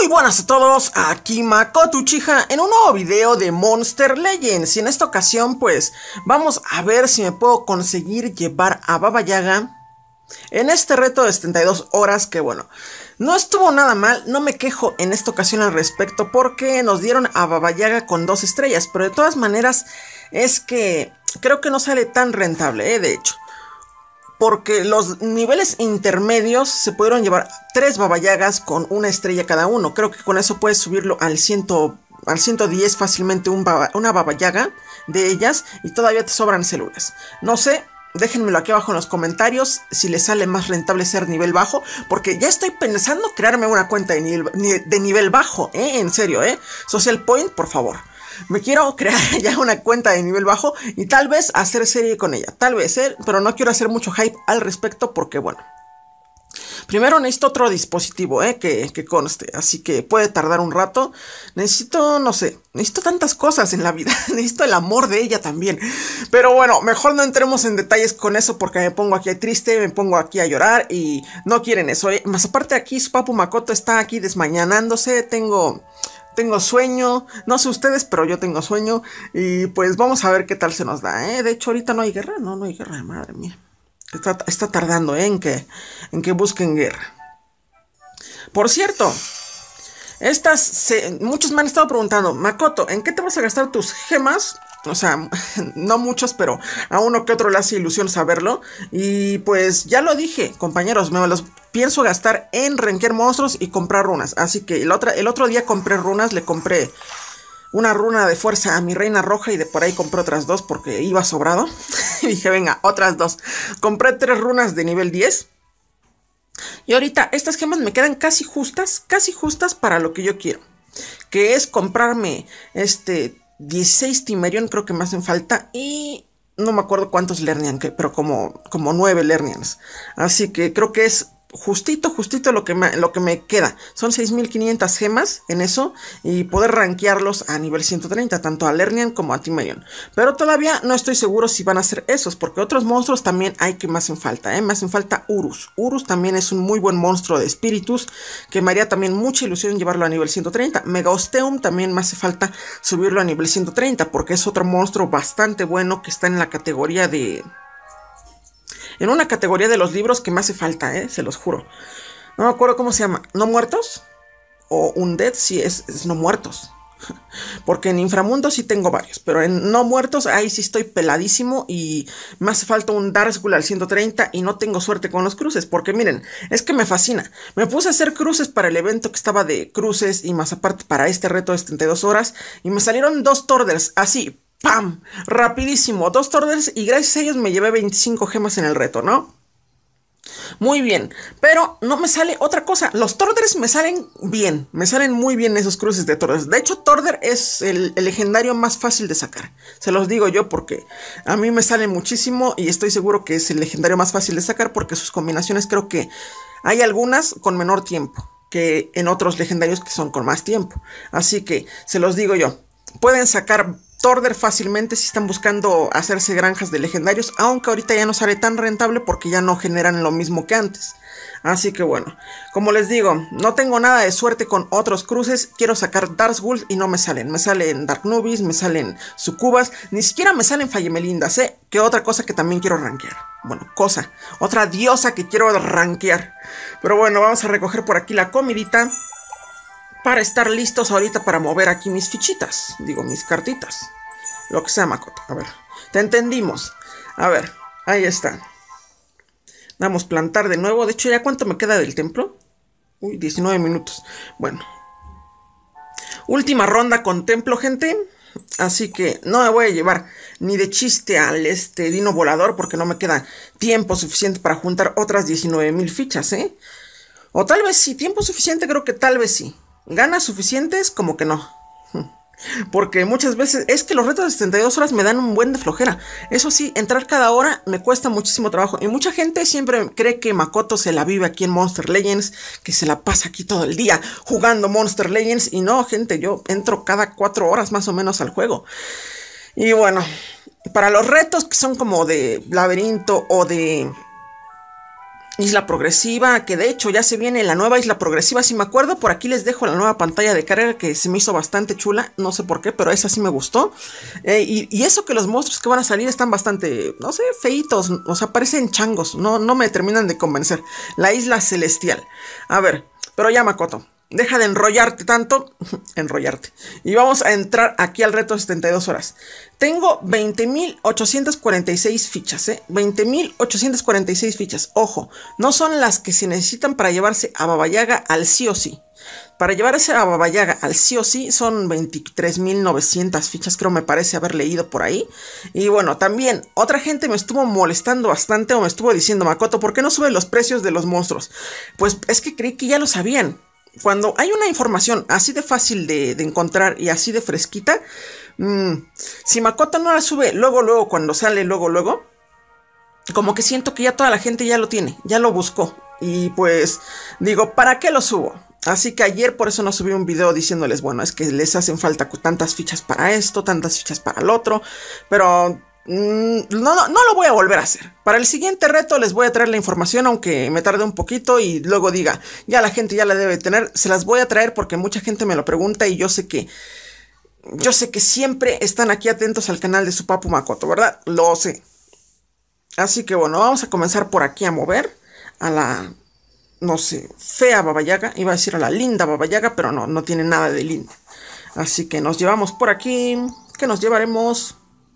Muy buenas a todos, aquí Makoto Uchiha en un nuevo video de Monster Legends. Y en esta ocasión pues vamos a ver si me puedo conseguir llevar a Baba Yaga en este reto de 72 horas que bueno, no estuvo nada mal, no me quejo en esta ocasión al respecto porque nos dieron a Baba Yaga con 2 estrellas. Pero de todas maneras es que creo que no sale tan rentable, de hecho. Porque los niveles intermedios se pudieron llevar 3 Baba Yagas con 1 estrella cada uno. Creo que con eso puedes subirlo al 110 fácilmente una Baba Yaga de ellas. Y todavía te sobran células. No sé, déjenmelo aquí abajo en los comentarios si les sale más rentable ser nivel bajo. Porque ya estoy pensando crearme una cuenta de nivel bajo, en serio, Social Point, por favor. Me quiero crear ya una cuenta de nivel bajo y tal vez hacer serie con ella. Tal vez, pero no quiero hacer mucho hype al respecto porque, bueno, primero necesito otro dispositivo, que conste. Así que puede tardar un rato. Necesito, no sé, necesito tantas cosas en la vida. Necesito el amor de ella también. Pero bueno, mejor no entremos en detalles con eso porque me pongo aquí triste, me pongo aquí a llorar y no quieren eso, Más aparte aquí su papu Makoto está aquí desmañanándose. Tengo sueño, no sé ustedes, pero yo tengo sueño. Y pues vamos a ver qué tal se nos da, De hecho ahorita no hay guerra, no hay guerra, madre mía. Está tardando, en que busquen guerra. Por cierto, muchos me han estado preguntando, Makoto, ¿en qué te vas a gastar tus gemas? O sea, no muchos, pero a uno que otro le hace ilusión saberlo. Y pues ya lo dije, compañeros, me los pienso gastar en rankear monstruos y comprar runas. Así que el otro día compré runas, le compré una runa de fuerza a mi reina roja y de por ahí compré otras 2 porque iba sobrado. Y dije, venga, otras 2. Compré 3 runas de nivel 10. Y ahorita estas gemas me quedan casi justas para lo que yo quiero. Que es comprarme 16 Timerion, creo que me hacen falta. Y no me acuerdo cuántos Lernian, pero como 9 Lernians. Así que creo que es justito lo que me queda. Son 6500 gemas en eso. Y poder rankearlos a nivel 130, tanto a Lernian como a Timerion. Pero todavía no estoy seguro si van a ser esos, porque otros monstruos también hay que me hacen falta, Me hacen falta Urus. Urus también es un muy buen monstruo de espíritus, que me haría también mucha ilusión llevarlo a nivel 130. Megaosteum también me hace falta subirlo a nivel 130, porque es otro monstruo bastante bueno que está en la categoría de... En una categoría de los libros que me hace falta, se los juro. No me acuerdo cómo se llama. ¿No muertos? O Undead, sí, es no muertos. Porque en inframundo sí tengo varios. Pero en no muertos, ahí sí estoy peladísimo. Y me hace falta un Dark Skull al 130. Y no tengo suerte con los cruces. Porque miren, es que me fascina. Me puse a hacer cruces para el evento que estaba de cruces. Y más aparte para este reto de 72 horas. Y me salieron 2 Torders, así. ¡Pam! Rapidísimo, 2 Torders y gracias a ellos me llevé 25 gemas en el reto, ¿no? Muy bien, pero no me sale otra cosa. Los Torders me salen bien, me salen muy bien esos cruces de Torders. De hecho, Torder es el legendario más fácil de sacar. Se los digo yo porque a mí me sale muchísimo y estoy seguro que es el legendario más fácil de sacar porque sus combinaciones creo que hay algunas con menor tiempo que en otros legendarios que son con más tiempo. Así que se los digo yo, pueden sacar Torder fácilmente si están buscando hacerse granjas de legendarios, aunque ahorita ya no sale tan rentable porque ya no generan lo mismo que antes. Así que bueno, como les digo, no tengo nada de suerte con otros cruces. Quiero sacar Dark Skull y no me salen. Me salen Dark Nubis, me salen Sucubas, ni siquiera me salen Fallemelindas, que otra cosa que también quiero rankear. Bueno, otra diosa que quiero rankear. Pero bueno, vamos a recoger por aquí la comidita para estar listos ahorita para mover aquí mis fichitas. Digo, mis cartitas. Lo que sea, Makoto. A ver, te entendimos. A ver, ahí está. Vamos a plantar de nuevo. De hecho, ¿ya cuánto me queda del templo? Uy, 19 minutos. Bueno. Última ronda con templo, gente. Así que no me voy a llevar ni de chiste al dino volador porque no me queda tiempo suficiente para juntar otras 19,000 fichas, O tal vez sí, tiempo suficiente, creo que tal vez sí. ¿Ganas suficientes? Como que no. Porque muchas veces es que los retos de 72 horas me dan un buen de flojera. Eso sí, entrar cada hora me cuesta muchísimo trabajo. Y mucha gente siempre cree que Makoto se la vive aquí en Monster Legends, que se la pasa aquí todo el día jugando Monster Legends. Y no, gente, yo entro cada 4 horas más o menos al juego. Y bueno, para los retos que son como de laberinto o de Isla Progresiva, que de hecho ya se viene la nueva Isla Progresiva, si me acuerdo, por aquí les dejo la nueva pantalla de carga que se me hizo bastante chula, no sé por qué, pero esa sí me gustó. Y eso que los monstruos que van a salir están bastante, no sé, feitos, o sea, parecen changos, no me terminan de convencer. La Isla Celestial. A ver, pero ya Makoto, deja de enrollarte tanto, enrollarte. Y vamos a entrar aquí al reto de 72 horas. Tengo 20.846 fichas, 20.846 fichas. Ojo, no son las que se necesitan para llevarse a Baba Yaga al sí o sí. Para llevarse a Baba Yaga al sí o sí son 23.900 fichas, creo me parece haber leído por ahí. Y bueno, también otra gente me estuvo molestando bastante o me estuvo diciendo, Makoto, ¿por qué no sube los precios de los monstruos? Pues es que creí que ya lo sabían. Cuando hay una información así de fácil de encontrar y así de fresquita, si Makoto no la sube luego, cuando sale luego, como que siento que ya toda la gente ya lo tiene, ya lo buscó. Y pues digo, ¿para qué lo subo? Así que ayer por eso no subí un video diciéndoles, bueno, es que les hacen falta tantas fichas para esto, tantas fichas para el otro, pero no lo voy a volver a hacer. Para el siguiente reto les voy a traer la información, aunque me tarde un poquito y luego diga, ya la gente ya la debe tener. Se las voy a traer porque mucha gente me lo pregunta y yo sé que siempre están aquí atentos al canal de su papu Makoto, ¿verdad? Lo sé. Así que bueno, vamos a comenzar por aquí a mover a la, no sé, fea Baba Yaga. Iba a decir a la linda Baba Yaga, pero no tiene nada de linda. Así que nos llevamos por aquí. ¿Qué nos llevaremos?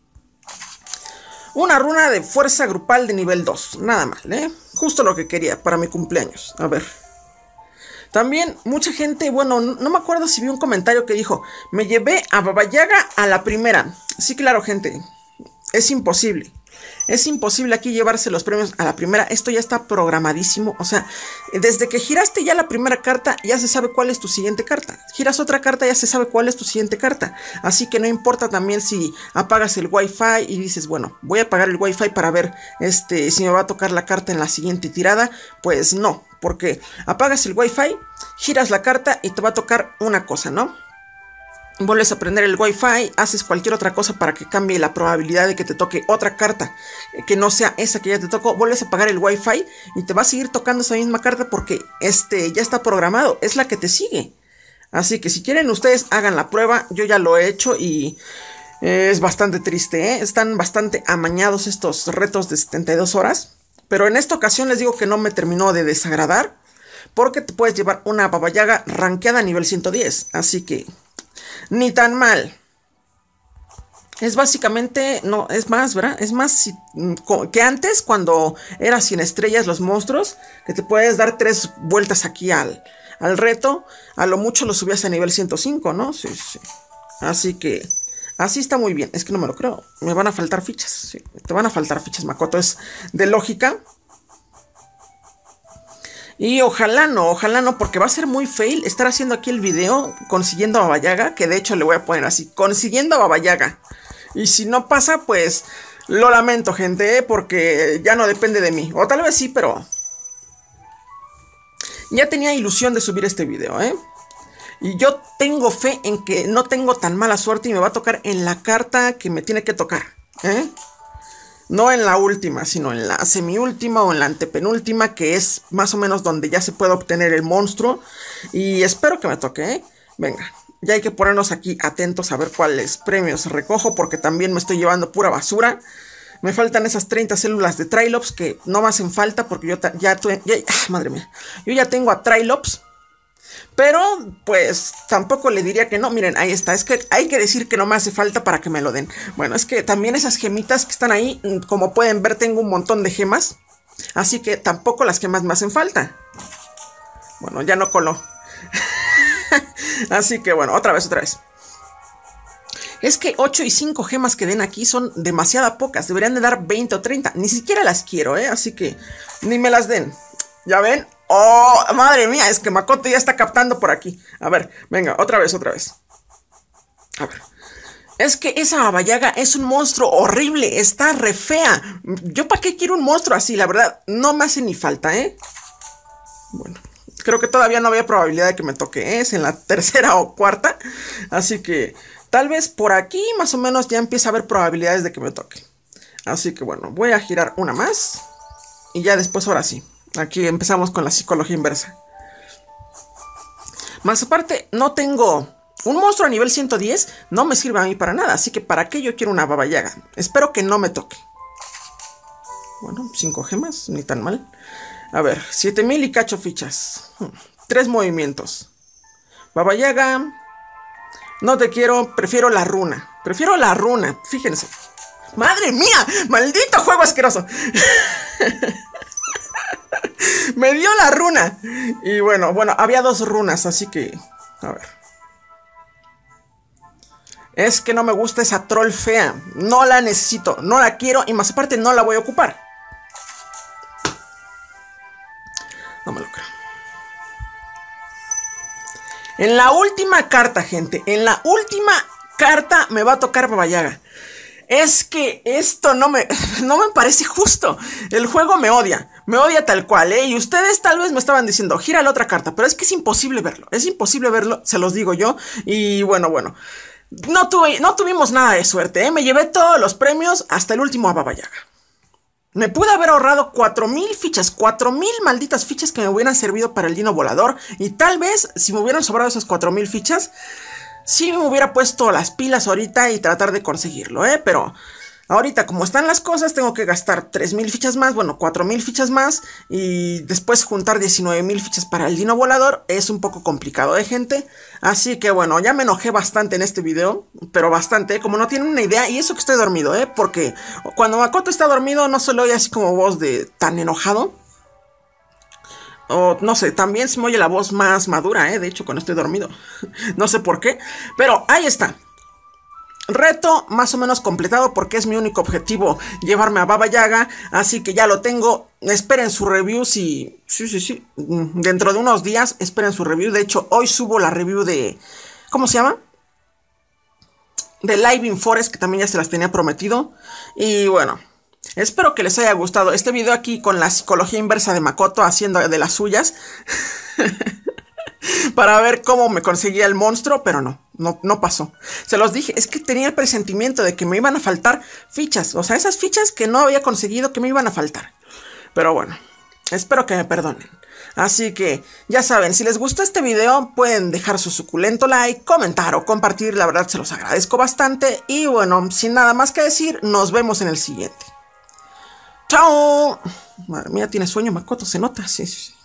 Una runa de fuerza grupal de nivel 2. Nada mal, justo lo que quería para mi cumpleaños. A ver. También mucha gente, bueno, no me acuerdo si vi un comentario que dijo, me llevé a Baba Yaga a la primera. Sí, claro, gente. Es imposible. Es imposible aquí llevarse los premios a la primera. Esto ya está programadísimo. O sea, desde que giraste ya la primera carta, ya se sabe cuál es tu siguiente carta. Giras otra carta, ya se sabe cuál es tu siguiente carta. Así que no importa también si apagas el Wi-Fi y dices, bueno, voy a apagar el Wi-Fi para ver si me va a tocar la carta en la siguiente tirada. Pues no, porque apagas el Wi-Fi, giras la carta y te va a tocar una cosa, ¿no? Vuelves a prender el Wi-Fi, haces cualquier otra cosa para que cambie la probabilidad de que te toque otra carta que no sea esa que ya te tocó. Vuelves a apagar el Wi-Fi y te va a seguir tocando esa misma carta porque ya está programado, es la que te sigue. Así que si quieren ustedes hagan la prueba, yo ya lo he hecho y es bastante triste, Están bastante amañados estos retos de 72 horas. Pero en esta ocasión les digo que no me terminó de desagradar porque te puedes llevar una Baba Yaga rankeada a nivel 110, así que ni tan mal. Es básicamente, no, es más, ¿verdad? Es más que antes, cuando eras 100 estrellas los monstruos, que te puedes dar 3 vueltas aquí al reto. A lo mucho lo subías a nivel 105, ¿no? Sí. Así que, así está muy bien. Es que no me lo creo. Me van a faltar fichas. Sí, te van a faltar fichas, Makoto. Es de lógica. Y ojalá no, porque va a ser muy fail estar haciendo aquí el video consiguiendo a Baba Yaga, que de hecho le voy a poner así, consiguiendo a Baba Yaga. Y si no pasa, pues lo lamento, gente, porque ya no depende de mí. O tal vez sí, pero ya tenía ilusión de subir este video, Y yo tengo fe en que no tengo tan mala suerte y me va a tocar en la carta que me tiene que tocar, No en la última, sino en la semiúltima o en la antepenúltima, que es más o menos donde ya se puede obtener el monstruo. Y espero que me toque, Venga, ya hay que ponernos aquí atentos a ver cuáles premios recojo, porque también me estoy llevando pura basura. Me faltan esas 30 células de Trylops que no me hacen falta porque yo madre mía, yo ya tengo a Trylops. Pero, pues, tampoco le diría que no. Miren, ahí está. Es que hay que decir que no me hace falta para que me lo den. Bueno, es que también esas gemitas que están ahí, como pueden ver, tengo un montón de gemas. Así que tampoco las gemas me hacen falta. Bueno, ya no coló. Así que, bueno, otra vez. Es que 8 y 5 gemas que den aquí son demasiado pocas. Deberían de dar 20 o 30. Ni siquiera las quiero, Así que ni me las den. ¿Ya ven? ¡Oh, madre mía! Es que Makoto ya está captando por aquí. A ver, venga, otra vez. A ver. Es que esa Baba Yaga es un monstruo horrible. Está re fea. ¿Yo para qué quiero un monstruo así? La verdad, no me hace ni falta, Bueno, creo que todavía no había probabilidad de que me toque, Es en la tercera o cuarta. Así que tal vez por aquí más o menos ya empieza a haber probabilidades de que me toque. Así que bueno, voy a girar una más. Y ya después, ahora sí. Aquí empezamos con la psicología inversa. Más aparte, no tengo... Un monstruo a nivel 110 no me sirve a mí para nada, así que ¿para qué yo quiero una Baba Yaga? Espero que no me toque. Bueno, 5 gemas, ni tan mal. A ver, 7000 y cacho fichas. 3 movimientos. Baba Yaga, no te quiero, prefiero la runa. Prefiero la runa, fíjense. ¡Madre mía! ¡Maldito juego asqueroso! Me dio la runa. Y bueno, había 2 runas, así que... A ver. Es que no me gusta esa troll fea. No la necesito, no la quiero y más aparte no la voy a ocupar. No me lo creo. En la última carta, gente. En la última carta me va a tocar Baba Yaga. Es que esto no me parece justo. El juego me odia. Me odia tal cual, ¿eh? Y ustedes tal vez me estaban diciendo, gira la otra carta. Pero es que es imposible verlo. Es imposible verlo, se los digo yo. Y bueno. No tuvimos nada de suerte, ¿eh? Me llevé todos los premios hasta el último a Baba Yaga. Me pude haber ahorrado 4000 fichas, 4000 malditas fichas que me hubieran servido para el dino volador. Y tal vez, si me hubieran sobrado esas 4000 fichas, sí me hubiera puesto las pilas ahorita y tratar de conseguirlo, ¿eh? Pero ahorita, como están las cosas, tengo que gastar 3000 fichas más, bueno, 4000 fichas más. Y después juntar 19000 fichas para el dino volador. Es un poco complicado, ¿eh, gente? Así que bueno, ya me enojé bastante en este video. Pero bastante, ¿eh? Como no tienen una idea. Y eso que estoy dormido, ¿eh? Porque cuando Makoto está dormido no se le oye así como voz de tan enojado. O no sé, también se me oye la voz más madura, ¿eh? De hecho, cuando estoy dormido. No sé por qué. Pero ahí está. Reto más o menos completado porque es mi único objetivo llevarme a Baba Yaga, así que ya lo tengo. Esperen su review sí. Dentro de unos días esperen su review. De hecho, hoy subo la review de... ¿Cómo se llama? De Living Forest, que también ya se las tenía prometido. Y bueno, espero que les haya gustado este video aquí con la psicología inversa de Makoto haciendo de las suyas. Para ver cómo me conseguía el monstruo, pero no pasó. Se los dije, es que tenía el presentimiento de que me iban a faltar fichas. O sea, esas fichas que no había conseguido que me iban a faltar. Pero bueno, espero que me perdonen. Así que, ya saben, si les gustó este video, pueden dejar su suculento like, comentar o compartir. La verdad, se los agradezco bastante. Y bueno, sin nada más que decir, nos vemos en el siguiente. ¡Chao! Madre mía, tiene sueño Makoto, se nota, sí.